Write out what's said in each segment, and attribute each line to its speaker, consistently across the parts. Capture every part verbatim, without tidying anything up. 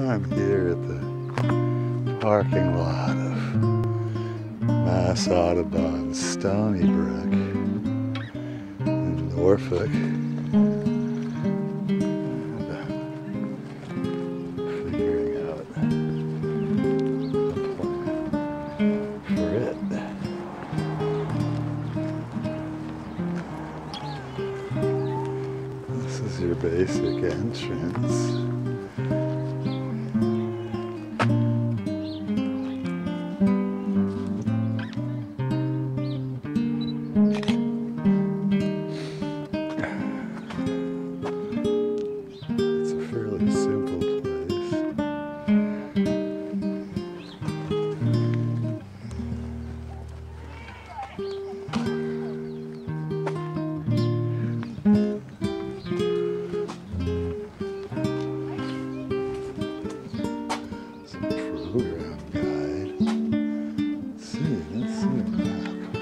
Speaker 1: I'm here at the parking lot of Mass Audubon Stony Brook in Norfolk. Figuring out a plan for it. This is your basic entrance. It's a fairly simple place. Some program guide. Let's see, let's see a map.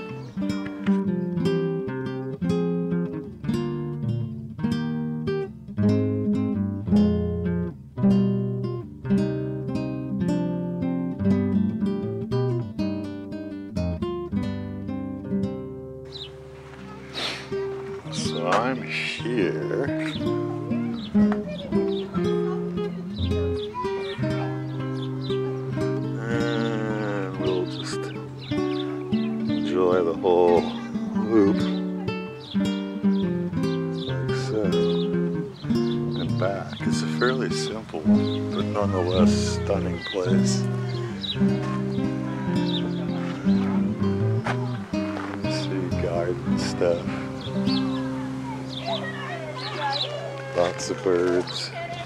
Speaker 1: So I'm here. And we'll just enjoy the whole loop. Like so. And back. It's a fairly simple, but nonetheless stunning place. You see garden stuff. Lots of birds.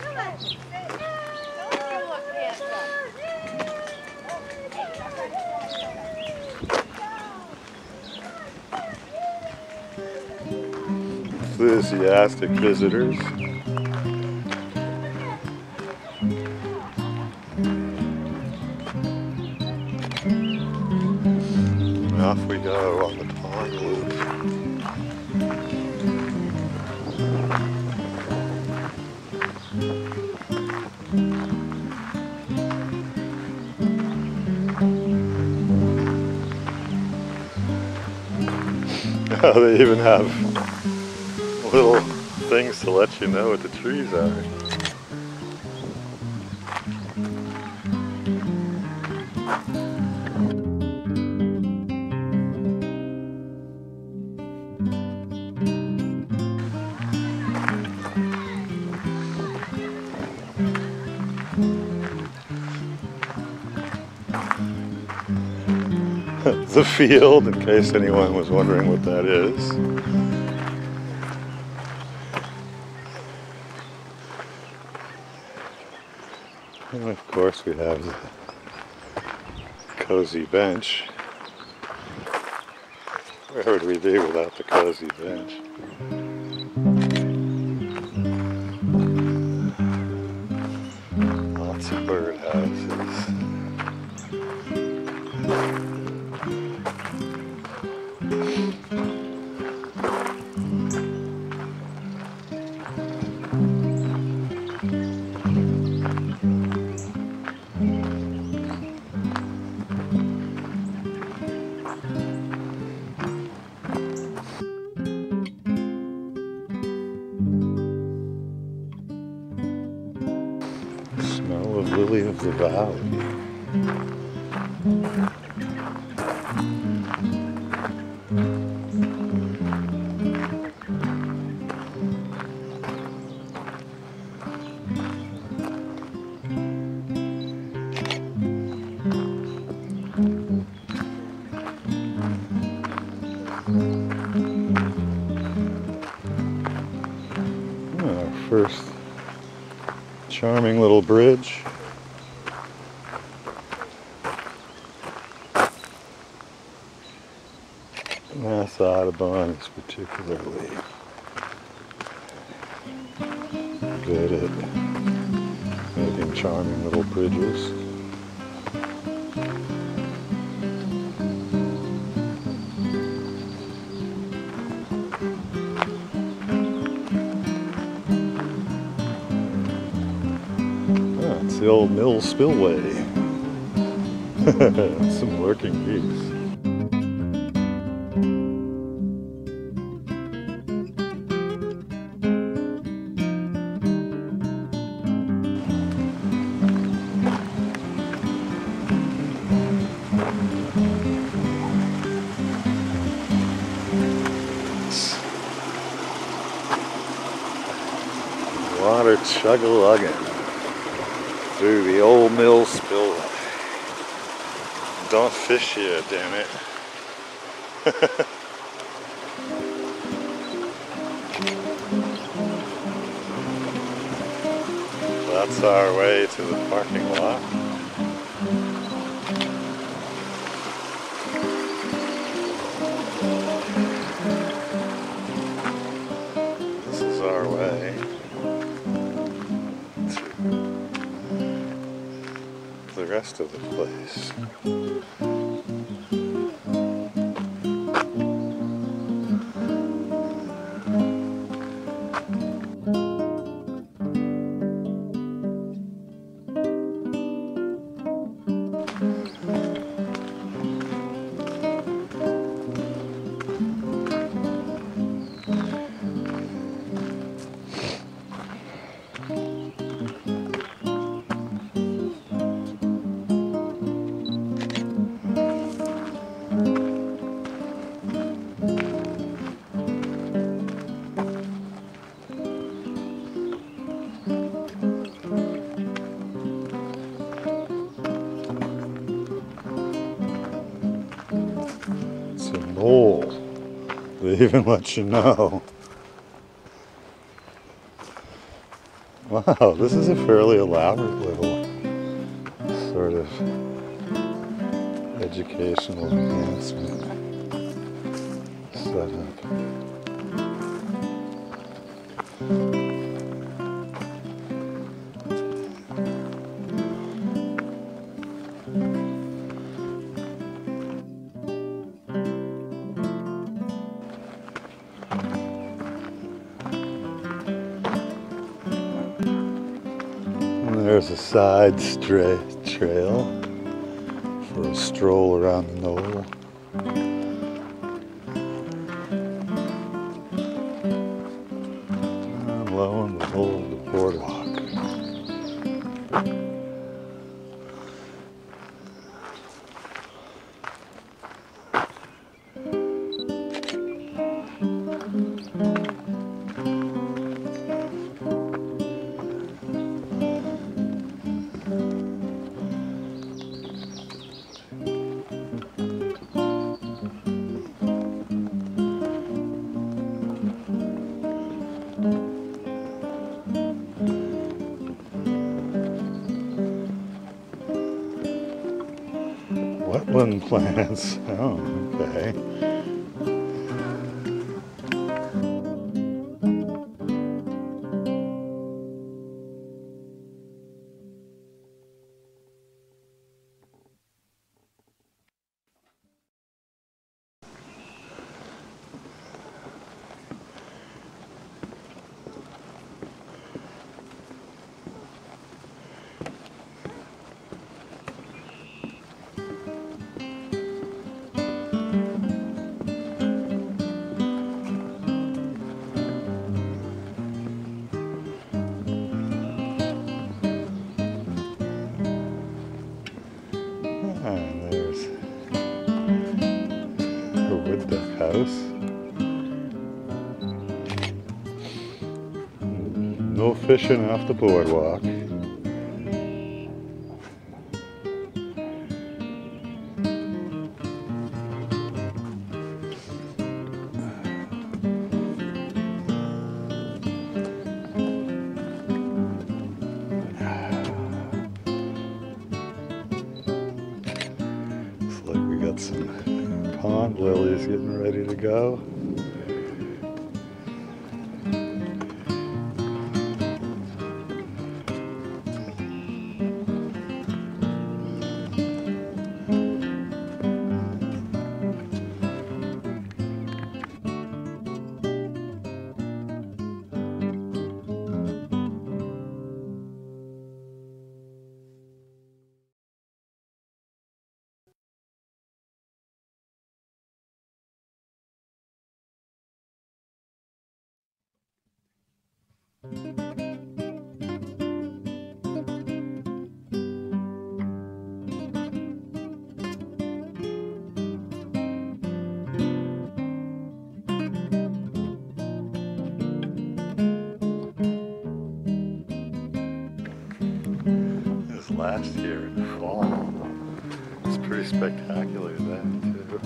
Speaker 1: Enthusiastic visitors. And off we go on the pond loop. Oh, they even have little things to let you know what the trees are. The field, in case anyone was wondering what that is. And of course we have the cozy bench. Where would we be without the cozy bench? Lots of birdhouses. Smell of lily of the valley. Our first charming little bridge. Mass Audubon is particularly good at making charming little bridges. the old mill spillway. Some working geese. Water chug-a-lugging through the old mill spillway. Don't fish here, damn it. That's our way to the parking lot. This is our way to the rest of the place. Mole. They even let you know. Wow, this is a fairly elaborate little sort of educational enhancement setup. There's a side stray trail for a stroll around the knoll. And lo and behold, the boardwalk. Wetland plants. Oh, okay. And there's the wood duck house. No fishing off the boardwalk. Some pond lilies getting ready to go. This last year in the fall, it's pretty spectacular then too.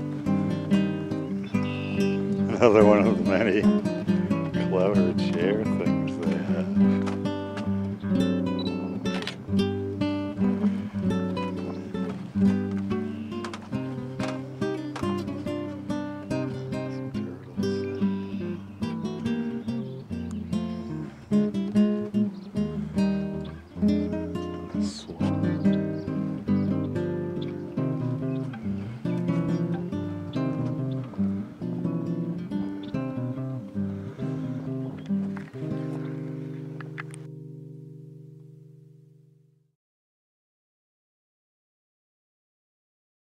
Speaker 1: Another one of the many clever chair things.